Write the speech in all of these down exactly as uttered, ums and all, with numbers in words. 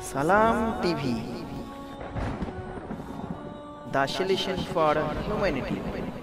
সালাম TV, the solution for humanity.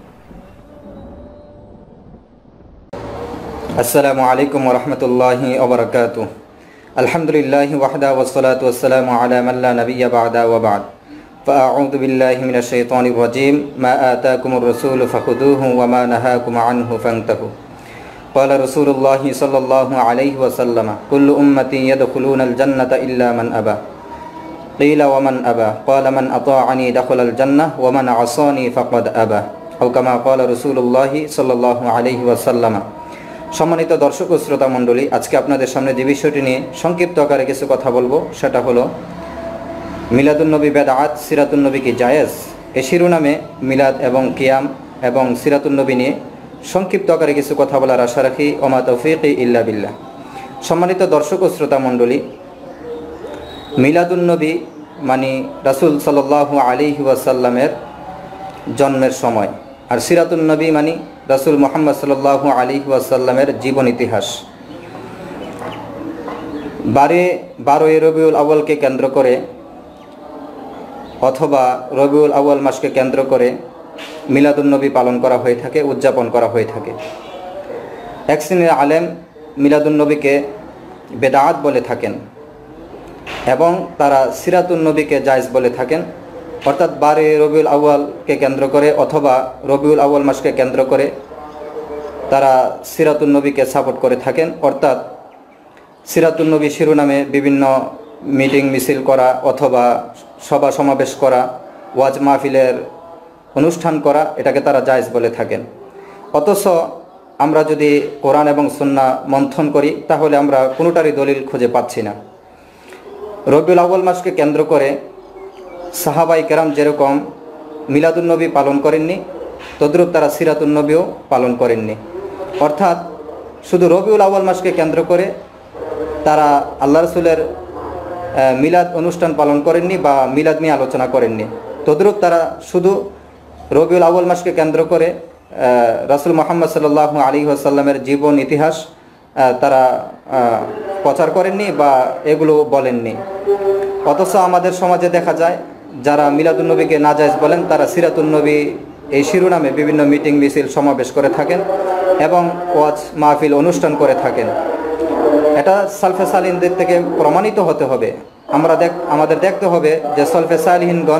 আসসালামু আলাইকুম ওয়া রাহমাতুল্লাহি ওয়া বারাকাতুহু। আলহামদুলিল্লাহি ওয়াহদা ওয়াসসালাতু ওয়াসসালামু আলা মান লা নাবিয়্যা বা'দা ওয়া বা'দ। ফাআউযু বিল্লাহি মিনাশ শাইতানির রাজীম। মা আতাকুমুর রাসূলু ফাখুযুহু ওয়া মা নাহাকুম আনহু ফান্তাহু। ক্বালা রাসূলুল্লাহি সাল্লাল্লাহু আলাইহি ওয়াসাল্লাম, কুল্লু উম্মতি ইয়াদখুলুনাল জান্নাতা ইল্লা মান আবা। ক্বিলা ওয়া মান আবা? ক্বালা মান আতাআনি দাখালাল জান্নাহ ওয়া মান আসানি ফাকাদ আবা। আও কামা ক্বালা রাসূলুল্লাহি সাল্লাল্লাহু আলাইহি ওয়াসাল্লাম। সম্মানিত দর্শক ও শ্রোতা মণ্ডলী, আজকে আপনাদের সামনে যে বিষয়টি নিয়ে সংক্ষিপ্ত আকারে কিছু কথা বলবো সেটা হলো মিলাদুন্নবী বেদাত, সিরাতুন্নবী কি জায়েজ। এ শিরোনামে মিলাদ এবং কিয়াম এবং সিরাতুন্নবী নিয়ে সংক্ষিপ্ত আকারে কিছু কথা বলার আশা রাখি। ওমা তৌফিকি ইল্লা বিল্লাহ। সম্মানিত দর্শক ও শ্রোতা মণ্ডলী, মিলাদুন্নবী মানে রাসূল সাল্লাল্লাহু আলাইহি ওয়াসাল্লামের জন্মের সময়, আর সিরাতুন্নবী মানে রাসূল মুহাম্মদ সাল্লাল্লাহু আলাইহি ওয়াসাল্লামের জীবন ইতিহাস। বারে বারোই রবিউল আউয়ালকে কেন্দ্র করে অথবা রবিউল আউয়াল মাসকে কেন্দ্র করে মিলাদুন্নবী পালন করা হয়ে থাকে, উদযাপন করা হয়ে থাকে। এক শ্রেণীর আলেম মিলাদুন্নবীকে বেদাত বলে থাকেন এবং তারা সিরাতুন্নবীকে জায়েজ বলে থাকেন। অর্থাৎ বারে রবিউল আউয়ালকে কেন্দ্র করে অথবা রবিউল আউয়াল মাসকে কেন্দ্র করে তারা সিরাতুন্নবীকে সাপোর্ট করে থাকেন। অর্থাৎ সিরাতুন্নবী শিরোনামে বিভিন্ন মিটিং মিছিল করা অথবা সভা সমাবেশ করা, ওয়াজ মাহফিলের অনুষ্ঠান করা, এটাকে তারা জায়েজ বলে থাকেন। অথচ আমরা যদি কোরআন এবং সুন্নাহ মন্থন করি তাহলে আমরা কোনোটারই দলিল খুঁজে পাচ্ছি না। রবিউল আউয়াল মাসকে কেন্দ্র করে সাহাবাই কেরাম যেরকম মিলাদুন্নবী পালন করেননি, তদ্রূপ তারা সিরাতুন্নবীও পালন করেননি। অর্থাৎ শুধু রবিউল আউয়াল মাসকে কেন্দ্র করে তারা আল্লাহ রাসূলের মিলাদ অনুষ্ঠান পালন করেননি বা মিলাদ নিয়ে আলোচনা করেননি। তদ্রূপ তারা শুধু রবিউল আউয়াল মাসকে কেন্দ্র করে রাসূল মুহাম্মদ সাল্লাল্লাহু আলাইহি ওয়াসাল্লামের জীবন ইতিহাস তারা প্রচার করেননি বা এগুলো বলেননি। অথচ আমাদের সমাজে দেখা যায় যারা মিলাদুন্নবীকে নাজায়েজ বলেন তারা সিরাতুন্নবী এই শিরোনামে বিভিন্ন মিটিং মিছিল সমাবেশ করে থাকেন এবং ওয়াজ মাহফিল অনুষ্ঠান করে থাকেন। এটা সালফে সালিহিনদের থেকে প্রমাণিত হতে হবে। আমরা দেখ আমাদের দেখতে হবে যে সালফে সালিহিনগণ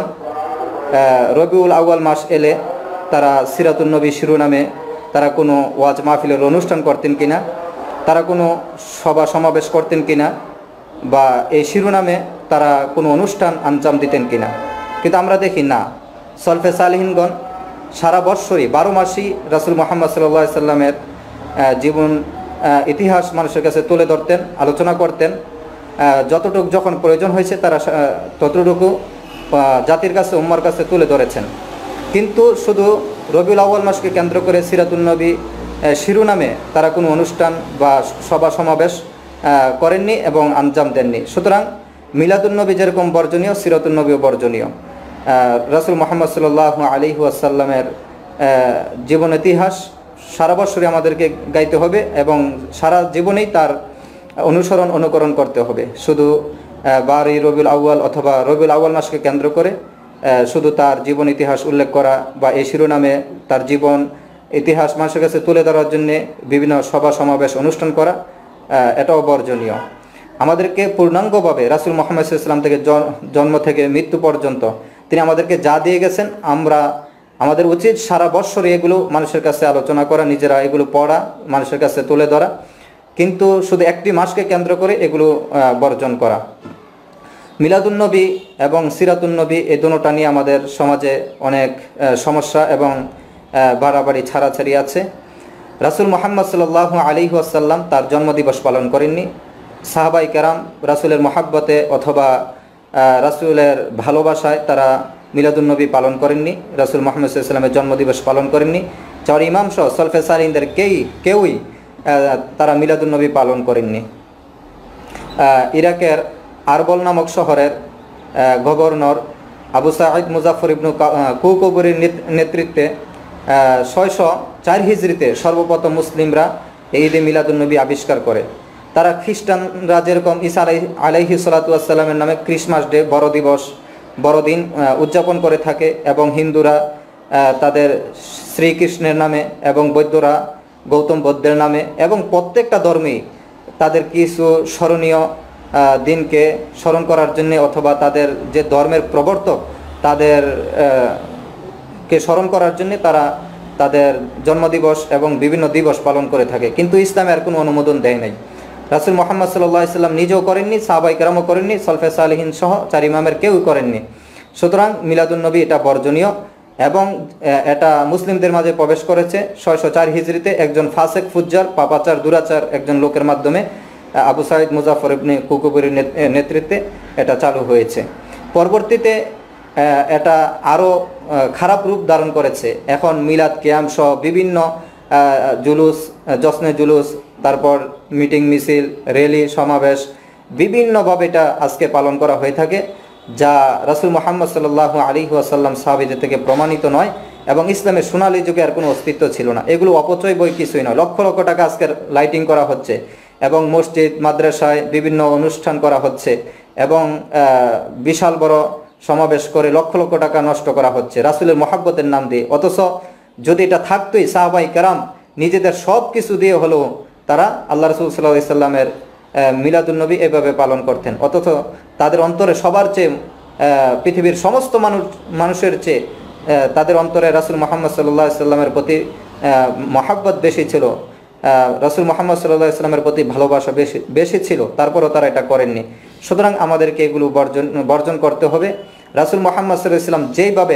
রবিউল আউয়াল মাস এলে তারা সিরাতুন্নবী শিরোনামে তারা কোনো ওয়াজ মাহফিলের অনুষ্ঠান করতেন কিনা, তারা কোনো সভা সমাবেশ করতেন কিনা বা এই শিরোনামে তারা কোনো অনুষ্ঠান আঞ্জাম দিতেন কিনা। কিন্তু আমরা দেখি না, সালফে সালিহিনগণ সারা বৎসরই বারো মাসই রাসূল মুহাম্মদ সাল্লাল্লাহু আলাইহি সাল্লামের জীবন ইতিহাস মানুষের কাছে তুলে ধরতেন, আলোচনা করতেন। যতটুকু যখন প্রয়োজন হয়েছে তারা ততটুকু জাতির কাছে, উম্মার কাছে তুলে ধরেছেন। কিন্তু শুধু রবিউল আউয়াল মাসকে কেন্দ্র করে সিরাতুন্নবী শিরোনামে তারা কোনো অনুষ্ঠান বা সভা সমাবেশ করেননি এবং আঞ্জাম দেননি। সুতরাং মিলাদুন্নবী যেরকম বর্জনীয়, সিরাতুন্নবীও বর্জনীয়। রাসূল মুহাম্মদ সাল্লাল্লাহু আলাইহি ওয়াসাল্লামের জীবন ইতিহাস সারা বছরই আমাদেরকে গাইতে হবে এবং সারা জীবনেই তার অনুসরণ অনুকরণ করতে হবে। শুধু বারোই রবিউল আউয়াল অথবা রবিউল আউয়াল মাসকে কেন্দ্র করে শুধু তার জীবন ইতিহাস উল্লেখ করা বা এই শিরোনামে তার জীবন ইতিহাস মানুষের কাছে তুলে ধরার জন্যে বিভিন্ন সভা সমাবেশ অনুষ্ঠান করা, এটাও বর্জনীয়। আমাদেরকে পূর্ণাঙ্গভাবে রাসূল মুহাম্মদ সাল্লাল্লাহু আলাইহি ওয়াসাল্লাম থেকে জন্ম থেকে মৃত্যু পর্যন্ত তিনি আমাদেরকে যা দিয়ে গেছেন, আমরা আমাদের উচিত সারা বৎসর এগুলো মানুষের কাছে আলোচনা করা, নিজেরা এগুলো পড়া, মানুষের কাছে তুলে ধরা, কিন্তু শুধু একটি মাসকে কেন্দ্র করে এগুলো বর্জন করা। মিলাদুন্নবী এবং সিরাতুন্নবী এই দুটোটা নিয়ে আমাদের সমাজে অনেক সমস্যা এবং বাড়াবাড়ি ছাড়াছাড়ি আছে। রাসূল মুহাম্মদ সাল্লাল্লাহু আলাইহি ওয়াসাল্লাম তার জন্মদিবস পালন করেননি। সাহাবাই কেরাম রাসূলের মহাব্বতে অথবা রাসূলের ভালোবাসায় তারা মিলাদুন্নবী পালন করেননি, রাসূল মুহাম্মদ সাল্লাল্লাহু আলাইহি ওয়াসাল্লামের জন্মদিবস পালন করেননি। চার ইমাম সহ সালফে সালিহিনদের কেই কেউই তারা মিলাদুন্নবী পালন করেননি। ইরাকের আরবল নামক শহরের গভর্নর আবু সাঈদ মুজাফফর ইবনু কৌকবরীর নেতৃত্বে ছয়শো চার হিজরিতে সর্বপ্রথম মুসলিমরা এই ঈদে মিলাদুন্নবী আবিষ্কার করে। তারা খ্রিস্টানরা যেরকম ঈসা আলাইহি সাল্লাতু ওয়াস সালামের নামে ক্রিসমাস ডে, বড় দিবস, বড়দিন উদযাপন করে থাকে, এবং হিন্দুরা তাদের শ্রীকৃষ্ণের নামে, এবং বৌদ্ধরা গৌতম বুদ্ধের নামে, এবং প্রত্যেকটা ধর্মেই তাদের কিছু স্মরণীয় দিনকে স্মরণ করার জন্য, অথবা তাদের যে ধর্মের প্রবর্তক তাদের কে স্মরণ করার জন্য তারা তাদের জন্মদিবস এবং বিভিন্ন দিবস পালন করে থাকে। কিন্তু ইসলামে আর কোনো অনুমোদন দেয় নাই। রাসূল মুহাম্মদ সাল্লাল্লাহু আলাইহি সাল্লাম নিজেও করেননি, সাহাবায়ে কেরামও করেননি, সলফে সালেহিন সহ চার ইমামের কেউই করেননি। সুতরাং মিলাদুন্নবী এটা বর্জনীয়, এবং এটা মুসলিমদের মাঝে প্রবেশ করেছে ছয়শো চার হিজরিতে একজন ফাসেক ফুজ্জার, পাপাচার, দুরাচার একজন লোকের মাধ্যমে, আবু সাঈদ মুজাফর ইবনে কুকুবুরের নেতৃত্বে এটা চালু হয়েছে। পরবর্তীতে এটা আরও খারাপ রূপ ধারণ করেছে। এখন মিলাদ কিয়াম সহ বিভিন্ন জুলুস, জশ্নে জুলুস, তারপর মিটিং, মিছিল, র্যালি, সমাবেশ বিভিন্নভাবে এটা আজকে পালন করা হয়ে থাকে, যা রাসূল মুহাম্মদ সাল্লাল্লাহু আলাইহি ওয়াসাল্লাম সাহাবীদের থেকে প্রমাণিত নয়, এবং ইসলামের সোনালী যুগে আর কোনো অস্তিত্ব ছিল না। এগুলো অপচয় বই কিছুই নয়। লক্ষ লক্ষ টাকা আজকের লাইটিং করা হচ্ছে, এবং মসজিদ মাদ্রাসায় বিভিন্ন অনুষ্ঠান করা হচ্ছে, এবং বিশাল বড় সমাবেশ করে লক্ষ লক্ষ টাকা নষ্ট করা হচ্ছে রাসূলের মহাব্বতের নাম দিয়ে। অথচ যদি এটা থাকতোই, সাহাবায়ে কেরাম নিজেদের সব কিছু দিয়ে হলেও তারা আল্লাহ রাসূল সাল্লাল্লাহু আলাইহি সাল্লামের মিলাদুন্নবী এভাবে পালন করতেন। অথচ তাদের অন্তরে সবার চেয়ে, পৃথিবীর সমস্ত মানুষ মানুষের চেয়ে তাদের অন্তরে রাসূল মুহাম্মদ সাল্লাল্লাহু আলাইহি সাল্লামের প্রতি মহাব্বত বেশি ছিল, রাসূল মুহাম্মদ সাল্লাল্লাহু আলাইহি সাল্লামের প্রতি ভালোবাসা বেশি বেশি ছিল, তারপরও তারা এটা করেননি। সুতরাং আমাদেরকে এগুলো বর্জন বর্জন করতে হবে। রাসূল মুহাম্মদ সাল্লাল্লাহু আলাইহি সাল্লাম যেইভাবে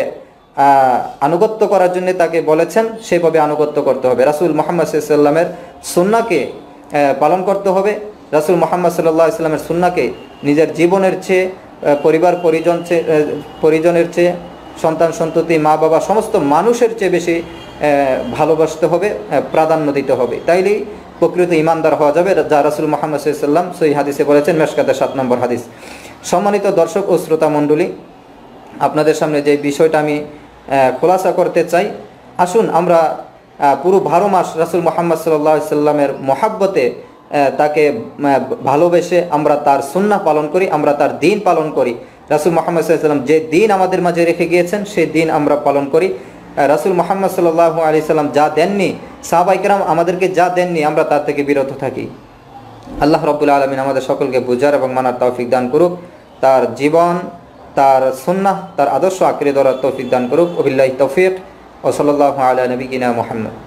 আনুগত্য করার জন্য তাকে বলেছেন সেইভাবে আনুগত্য করতে হবে। রাসূল মুহাম্মদ সাল্লাল্লাহু আলাইহি সাল্লামের সুন্নাহকে পালন করতে হবে। রাসূল মুহাম্মদ সাল্লাল্লাহু আলাইহি সাল্লামের সুন্নাহকে নিজের জীবনের চেয়ে, পরিবার পরিজন চেয়ে পরিজনের চেয়ে, সন্তান সন্ততি, মা বাবা, সমস্ত মানুষের চেয়ে বেশি ভালোবাসতে হবে, প্রাধান্য দিতে হবে। তাইলেই প্রকৃত ইমানদার হওয়া যাবে, যা রাসূল মুহাম্মদ সাল্লাল্লাহু আলাইহি সাল্লাম সহিহ হাদিসে বলেছেন, মেশকাতের সাত নম্বর হাদিস। সম্মানিত দর্শক ও শ্রোতা মণ্ডলী, আপনাদের সামনে যে বিষয়টা আমি খোলাসা করতে চাই, আসুন আমরা পুরো বারো মাস রাসূল মুহাম্মদ সাল্লাল্লাহু আলাইহি সাল্লামের মহাব্বতে, তাকে ভালোবেসে আমরা তার সুন্নাহ পালন করি, আমরা তার দিন পালন করি। রাসূল মুহাম্মদ সাল্লাল্লাহু আলাইহি সাল্লাম যে দিন আমাদের মাঝে রেখে গিয়েছেন সেই দিন আমরা পালন করি। রাসূল মুহাম্মদ সাল্লাল্লাহু আলাইহি সাল্লাম যা দেননি, সাহাবায়ে কেরাম আমাদেরকে যা দেননি, আমরা তার থেকে বিরত থাকি। আল্লাহ রাব্বুল আলামিন আমাদের সকলকে বুঝার এবং মানার তৌফিক দান করুক, তার জীবন, তার সুন্নাহ, তার আদর্শ আঁকড়ে ধরার তৌফিক দান করুক। ওবিল্লাহি তৌফিক, ওয়া সাল্লাল্লাহু আলা নবিয়িনা মুহাম্মদ।